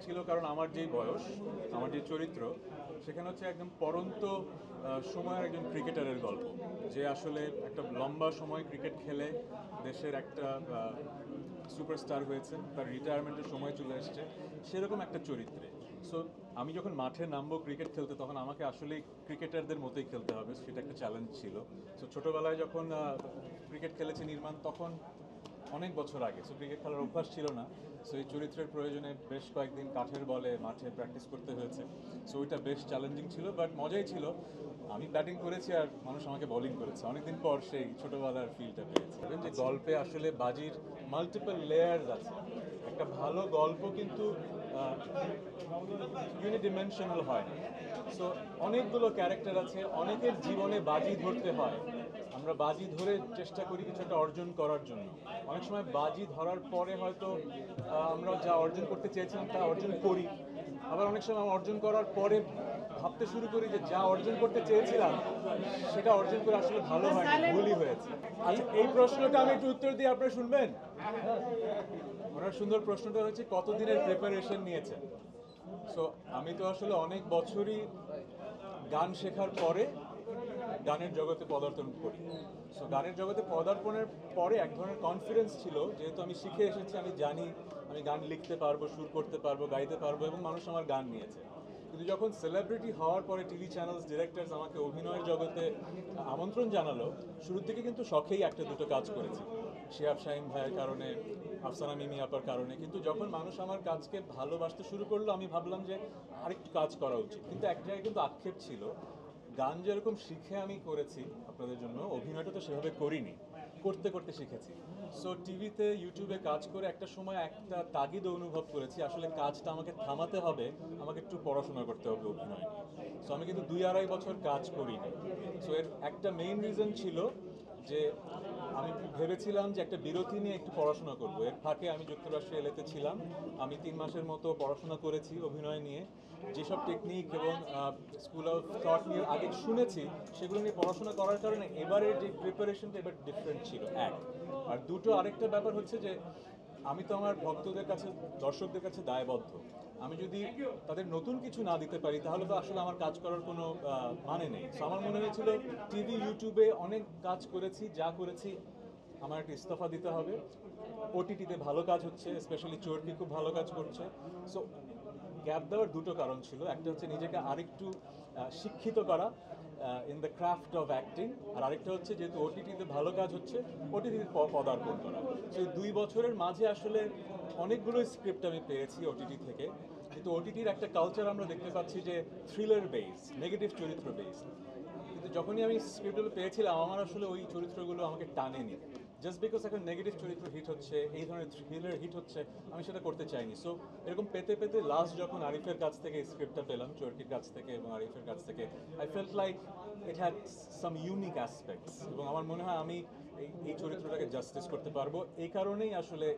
ছিল কারণ আমার যেই বয়স, আমার যে চরিত্র, সেখানে হচ্ছে একদম পড়ন্ত সময়ের একজন ক্রিকেটারের গল্প, যে আসলে একটা লম্বা সময় ক্রিকেট খেলে দেশের একটা সুপারস্টার হয়েছেন, তার রিটায়ারমেন্টের সময় চলে এসছে, সেরকম একটা চরিত্রে। সো আমি যখন মাঠে নামবো ক্রিকেট খেলতে, তখন আমাকে আসলে ক্রিকেটারদের মতোই খেলতে হবে, সেটা একটা চ্যালেঞ্জ ছিল। সো ছোটোবেলায় যখন ক্রিকেট খেলেছে নির্মাণ, তখন অনেক বছর আগে, সো ক্রিকেট খেলার অভ্যাস ছিল না। সো এই চরিত্রের প্রয়োজনে বেশ কয়েকদিন কাঠের বলে মাঠে প্র্যাকটিস করতে হয়েছে। সো ওইটা বেশ চ্যালেঞ্জিং ছিল, বাট মজাই ছিল। আমি ব্যাটিং করেছি আর মানুষ আমাকে বোলিং করেছে, অনেকদিন পর সেই ছোটোবেলার ফিলটা পেয়েছি। যে গল্পে আসলে বাজির মাল্টিপল লেয়ার্স আছে। একটা ভালো গল্প কিন্তু ইউনিডিমেনশনাল হয় না। সো অনেকগুলো ক্যারেক্টার আছে, অনেকের জীবনে বাজি ধরতে হয়। আমরা বাজি ধরে চেষ্টা করি কিছু একটা অর্জন করার জন্য। অনেক সময় বাজি ধরার পরে হয়তো আমরা যা অর্জন করতে চেয়েছিলাম তা অর্জন করি। আবার অনেক সময় অর্জন করার পরে ভাবতে শুরু করি যে যা অর্জন করতে চেয়েছিলাম সেটা অর্জন করে আসলে ভালো হয়নি, ভুলই হয়েছে। আচ্ছা, এই প্রশ্নটা আমি একটু উত্তর দিয়ে আপনারা শুনবেন। ওনার সুন্দর প্রশ্নটা হচ্ছে কতদিনের প্রিপারেশন নিয়েছেন। সো আমি তো আসলে অনেক বছরই গান শেখার পরে গানের জগতে পদার্পণ করি। সো গানের জগতে পদার্পণের পরে এক ধরনের কনফিডেন্স ছিল, যেহেতু আমি শিখে এসেছি, আমি জানি আমি গান লিখতে পারবো, সুর করতে পারবো, গাইতে পারবো, এবং মানুষ আমার গান নিয়েছে। কিন্তু যখন সেলিব্রিটি হওয়ার পরে টিভি চ্যানেলস, ডিরেক্টরস আমাকে অভিনয়ের জগতে আমন্ত্রণ জানালো, শুরুর দিকে কিন্তু শখেই একটা দুটো কাজ করেছি, শিহাব শাহিন ভাইয়ের কারণে, আফসানা মিমি আপার কারণে। কিন্তু যখন মানুষ আমার কাজকে ভালোবাসতে শুরু করলো, আমি ভাবলাম যে আরেকটু কাজ করা উচিত। কিন্তু এক জায়গায় কিন্তু আক্ষেপ ছিল, গান যেরকম শিখে আমি করেছি আপনাদের জন্য, অভিনয়টা তো সেভাবে করিনি, করতে করতে শিখেছি। সো টিভিতে ইউটিউবে কাজ করে একটা সময় একটা তাগিদ অনুভব করেছি, আসলে কাজটা আমাকে থামাতে হবে, আমাকে একটু পড়াশোনা করতে হবে অভিনয় নিয়ে। সো আমি কিন্তু 2-2.5 বছর কাজ করিনি। সো এর একটা মেইন রিজন ছিল যে আমি ভেবেছিলাম যে একটা বিরতি নিয়ে একটু পড়াশোনা করব। এর ফাঁকে আমি যুক্তরাষ্ট্রে এলেতে ছিলাম, আমি 3 মাসের মতো পড়াশোনা করেছি অভিনয় নিয়ে। যেসব টেকনিক এবং স্কুল অফ থট নিয়ে আগে শুনেছি, সেগুলো নিয়ে পড়াশোনা করার কারণে এবারের যে প্রিপারেশনটা এবার ডিফারেন্ট ছিল, এক। আর দুটো, আরেকটা ব্যাপার হচ্ছে যে আমি তো আমার ভক্তদের কাছে, দর্শকদের কাছে দায়বদ্ধ। আমি যদি তাদের নতুন কিছু না দিতে পারি, তাহলে তো আসলে আমার কাজ করার কোনো মানে নেই। সো আমার মনে হয়েছিল টিভি ইউটিউবে অনেক কাজ করেছি, যা করেছি আমার একটা ইস্তফা দিতে হবে। ওটিটিতে ভালো কাজ হচ্ছে, স্পেশালি চোরকি খুব ভালো কাজ করছে। সো গ্যাপ দেওয়ার দুটো কারণ ছিল, একটা হচ্ছে নিজেকে আরেকটু শিক্ষিত করা in the craft of acting, আর আরেকটা হচ্ছে যেহেতু ওটিটিতে ভালো কাজ হচ্ছে, ওটিটিতে পদার্পণ করা। সেই 2 বছরের মাঝে আসলে অনেকগুলো স্ক্রিপ্ট আমি পেয়েছি ওটিটি থেকে। কিন্তু ওটিটির একটা কালচার আমরা দেখতে পাচ্ছি যে থ্রিলার বেস, নেগেটিভ চরিত্র বেস। কিন্তু যখনই আমি স্ক্রিপ্টগুলো পেয়েছিলাম, আমার আসলে ওই চরিত্রগুলো আমাকে টানেনি। জাস্ট বিকজ এখন নেগেটিভ চরিত্র হিট হচ্ছে, এই ধরনের থ্রিলার হিট হচ্ছে, আমি সেটা করতে চাইনি। সো এরকম পেতে পেতে লাস্ট যখন আরিফের কাছ থেকে এই স্ক্রিপ্টটা পেলাম, চরকির কাছ থেকে এবং আরিফের কাছ থেকে, I felt like it had some unique aspects, এবং আমার মনে হয় আমি এই চরিত্রটাকে জাস্টিস করতে পারবো। এই কারণেই আসলে